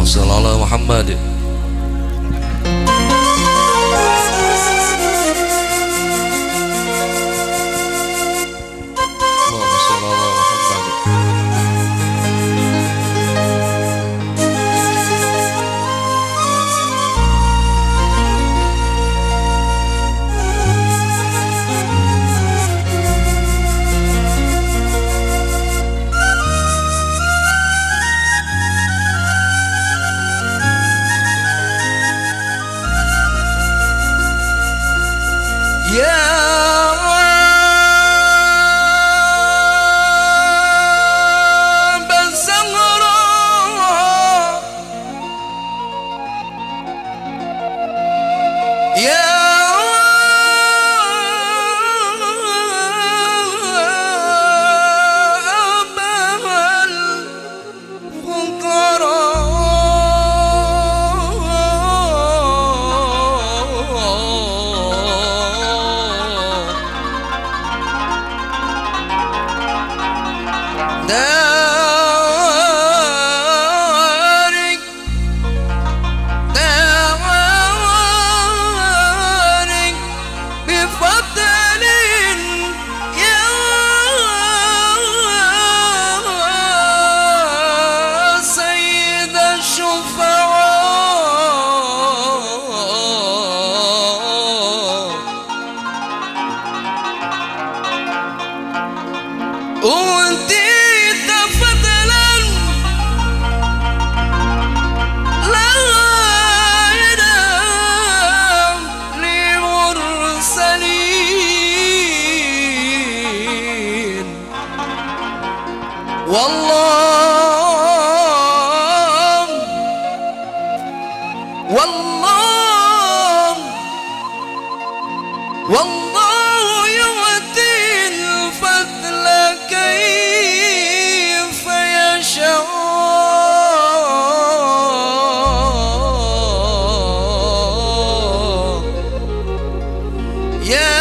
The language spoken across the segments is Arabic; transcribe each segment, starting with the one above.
صل على محمد. والله يؤتي الفضل كيف يشاء يا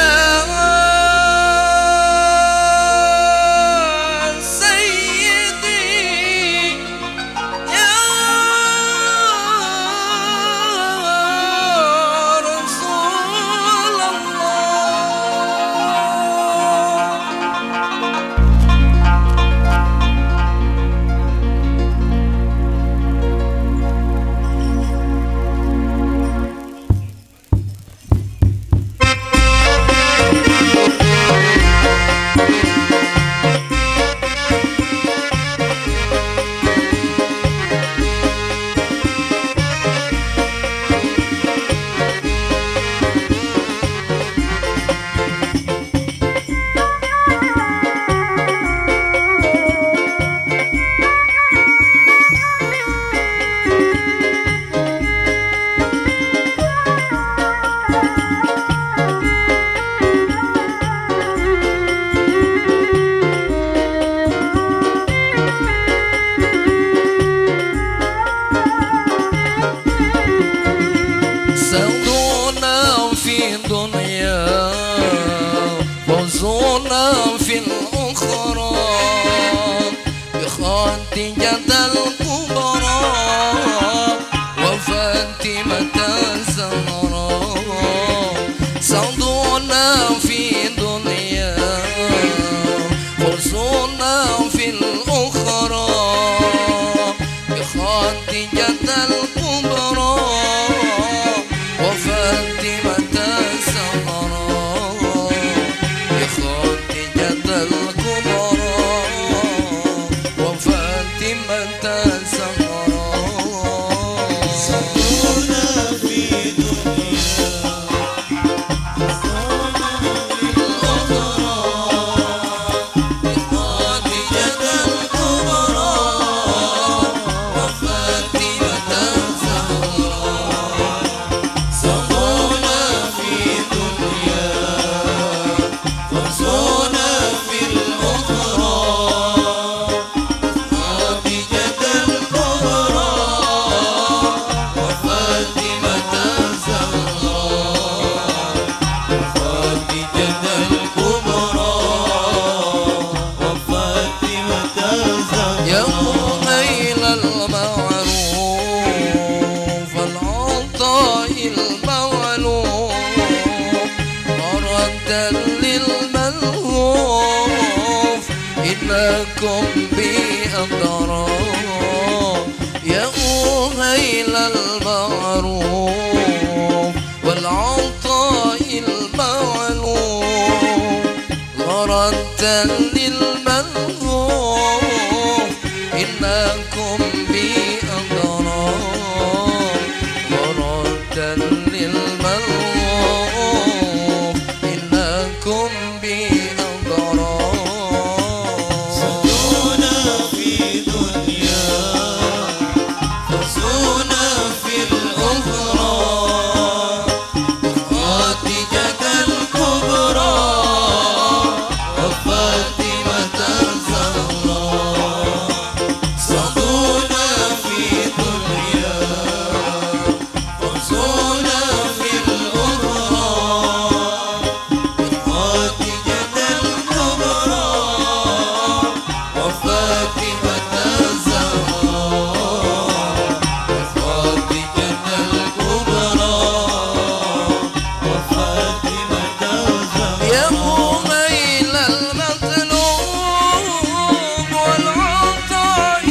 في الأخرى بخاتية الكبرى وفاتمة الزهراء سعدنا في دنيا فوزنا في الأخرى بخاتية الكبرى وفاتمة الزهراء في إنكم بأضرار يا أهيل المعروف والعطاء المعلوم غرضا للملهوف إنكم بأضرار غرضا للملهوف إنكم بأضرار صدونا في دنيا فزونا في الأخرى خديجة الكبرى وفاطمة الزهراء صدونا في دنيا فزونا في الأخرى خديجة الكبرى وفاطمة الزهراء خديجة الكبرى وفاطمة الزهراء يا أهيل المطلوب والعطاء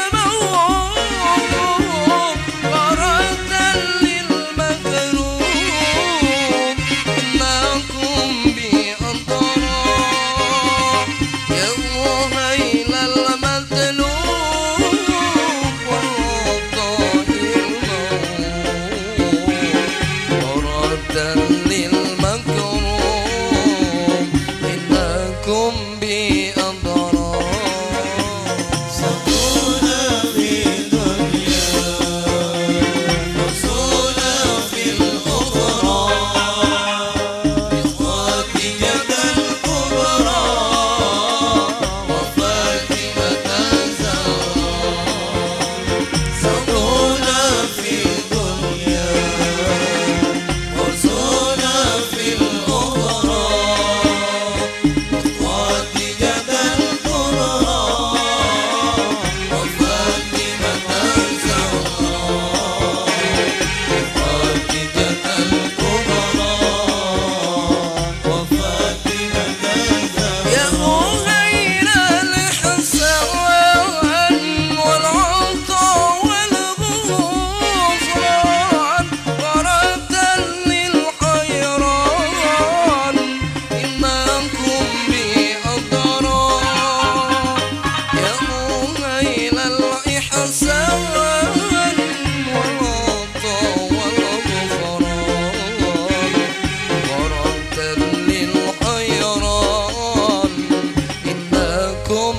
الموهوب غرضا للمكروب إنكم بأضرار يا أهيل المطلوب والعطاء الموهوب غرضا للمكروب إنكم بأضرار صدونا في دنيا فزونا في الأخرى خديجة الكبرى وفاطمة الزهراء صدونا في دنيا فزونا في الأخرى خديجة الكبرى وفاطمة الزهراء خديجة الكبرى وفاطمة الزهراء يا أهيل الحسن والعطاء والغفران غرضا للحيران إنكم بأضرار يا أهيل الإحسان والعطاء والغفران غرضا للحيران إنكم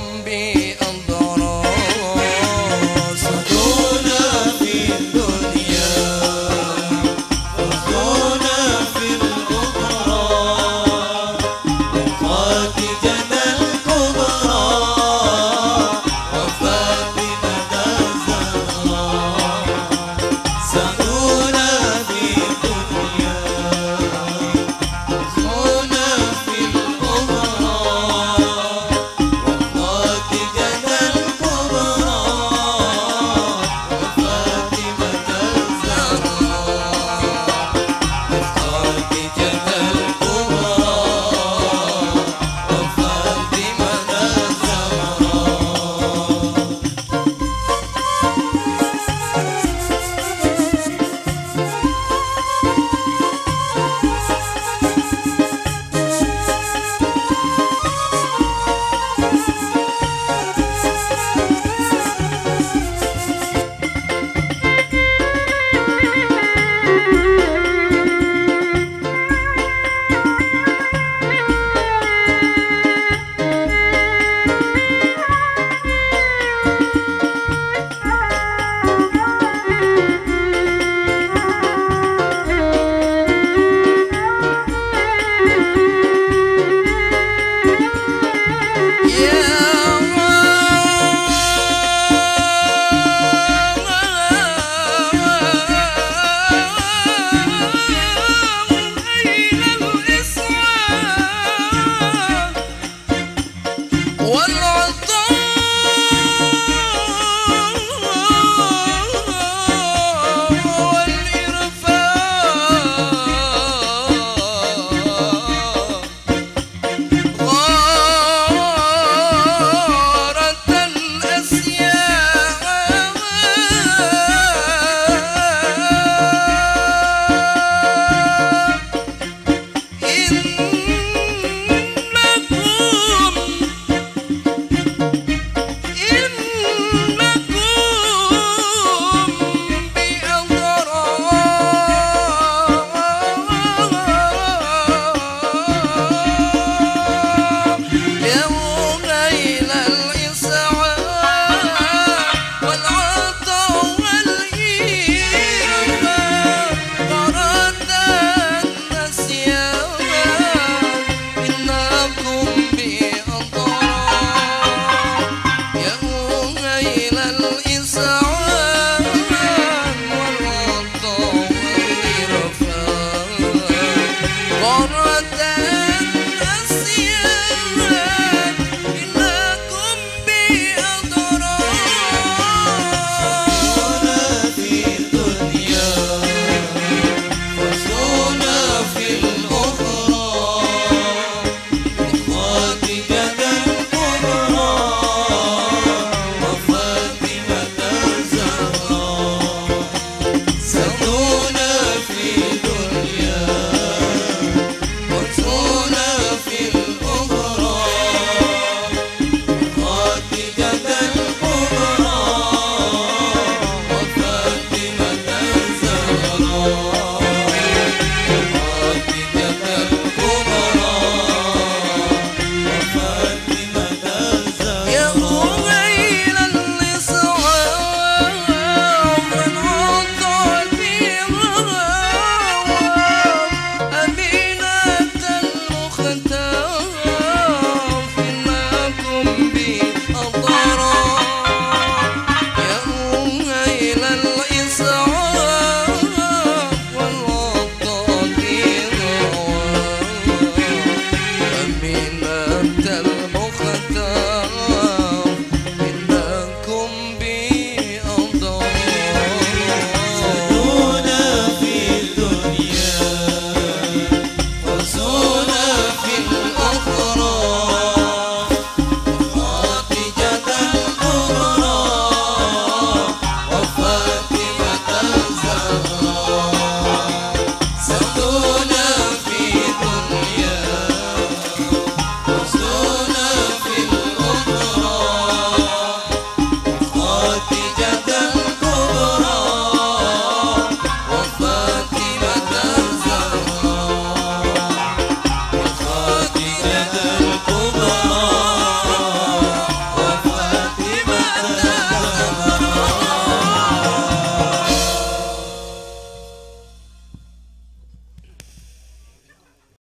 بأضرار صدونا في الدنيا فزونا في الأخرى خديجة الكبرى وفاطمة الزهراء صدونا في الدنيا فزونا في الأخرى خديجة الكبرى وفاطمة الزهراء خديجة الكبرى وفاطمة الزهراء والعطاء